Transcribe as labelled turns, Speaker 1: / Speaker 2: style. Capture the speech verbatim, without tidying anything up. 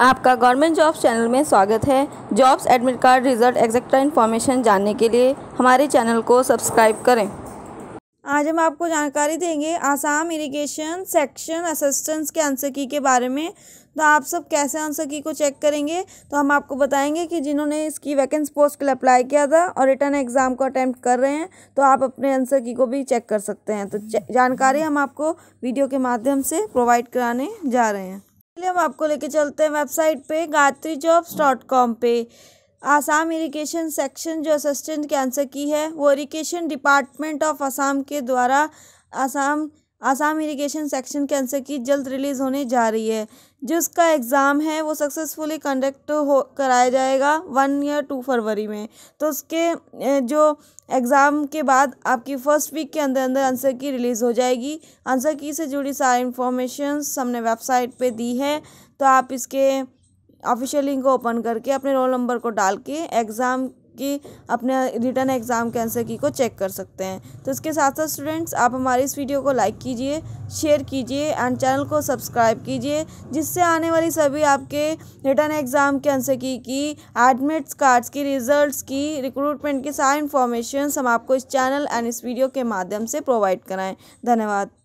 Speaker 1: आपका government jobs channel में स्वागत है। Jobs admit card result etcetera information जानने के लिए हमारे चैनल को सब्सक्राइब करें।
Speaker 2: आज हम आपको जानकारी देंगे आसाम इरिगेशन सेक्शन असिस्टेंट्स के आंसर की के बारे में। तो आप सब कैसे आंसर की को चेक करेंगे, तो हम आपको बताएंगे कि जिन्होंने इसकी वैकेंसी पोस्ट के लिए अप्लाई किया था और रिटर्न एग्ज़ाम को अटेम्प्ट कर रहे हैं, तो आप अपने आंसर की को भी चेक कर सकते हैं। तो जानकारी हम आपको वीडियो के माध्यम से प्रोवाइड कराने जा रहे हैं। चलिए हम आपको लेके चलते हैं वेबसाइट पे गायत्री जॉब्स डॉट कॉम पे। आसाम इरिगेशन सेक्शन जो असिस्टेंट के आंसर की है वो इरिगेशन डिपार्टमेंट ऑफ आसाम के द्वारा आसाम आसाम इरिगेशन सेक्शन के आंसर की जल्द रिलीज़ होने जा रही है। जिसका एग्ज़ाम है वो सक्सेसफुली कंडक्ट हो कराया जाएगा वन या टू फरवरी में। तो उसके जो एग्ज़ाम के बाद आपकी फ़र्स्ट वीक के अंदर अंदर आंसर की रिलीज़ हो जाएगी। आंसर की से जुड़ी सारी इन्फॉर्मेशंस हमने वेबसाइट पे दी है, तो आप इसके ऑफिशियल लिंक को ओपन करके अपने रोल नंबर को डाल के एग्ज़ाम की अपने रिटर्न एग्ज़ाम के आंसर की को चेक कर सकते हैं। तो इसके साथ साथ स्टूडेंट्स आप हमारी इस वीडियो को लाइक कीजिए, शेयर कीजिए एंड चैनल को सब्सक्राइब कीजिए, जिससे आने वाली सभी आपके रिटर्न एग्ज़ाम के आंसर की की एडमिट्स कार्ड्स की रिजल्ट्स की रिक्रूटमेंट की सारी इन्फॉर्मेशन हम आपको इस चैनल एंड इस वीडियो के माध्यम से प्रोवाइड कराएँ। धन्यवाद।